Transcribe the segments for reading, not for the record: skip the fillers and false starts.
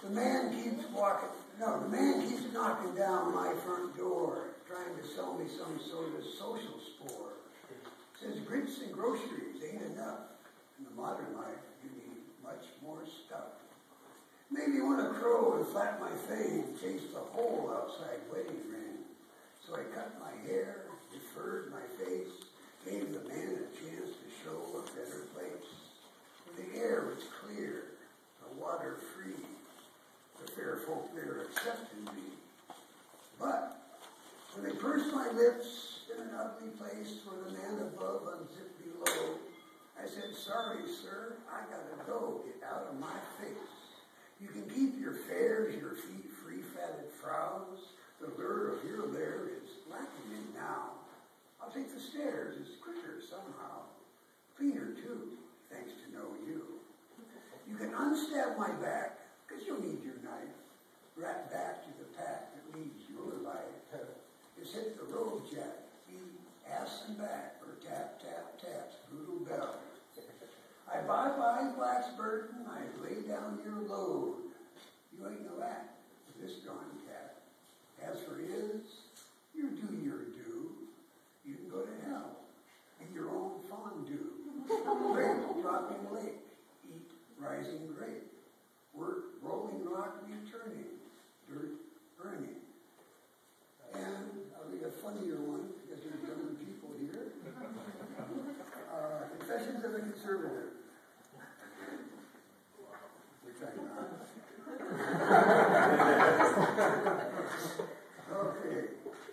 The man keeps knocking down my front door, trying to sell me some sort of social spore. Says grits and groceries ain't enough. In the modern life, you need much more stuff. Made me want to crow and flap my fade, chase the hole outside wedding ring. So I cut my hair, deferred my face, gave the man a chance to show a better place. The air was clear, the water free. The fair folk there accepted me. But when they pursed my lips in an ugly place where the man above unzipped below, I said, sorry, sir, I gotta go. Get out of my face. You can keep your fares, your feet free-fatted frowns. The lure of your lair is lacking in now. I'll take the stairs. It's quicker somehow. Cleaner, too, thanks to know you. You can unstab my back, because you'll need your knife. Rat back to the pack that leads your life. Just hit the road, Jack. Be ass and back, or tap, tap, tap, brutal bell. I bye-bye Blacksburg, and I lay down your load. You ain't no act for this darn cat. As for his, you do your due. You can go to hell in your own fondue. Grape dropping lake, eat rising grape. Work rolling rock returning, dirt burning. And I'll read a funnier one, because there's younger people here. Confessions of a Conservative. Which I'm not. Okay.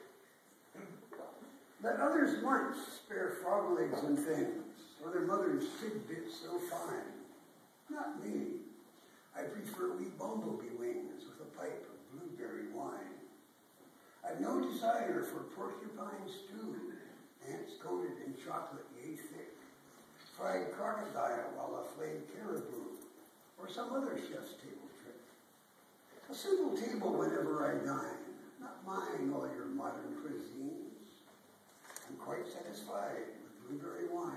Let others munch spare frog legs and things, or their mother's tidbits so fine. Not me. I prefer wee bumblebee wings with a pipe of blueberry wine. I've no desire for porcupine stew, ants coated in chocolate yea thick, fried crocodile a la flayed caribou, or some other chef's table trick. A simple table whenever I dine, not mine all your modern cuisines. I'm quite satisfied with blueberry wine.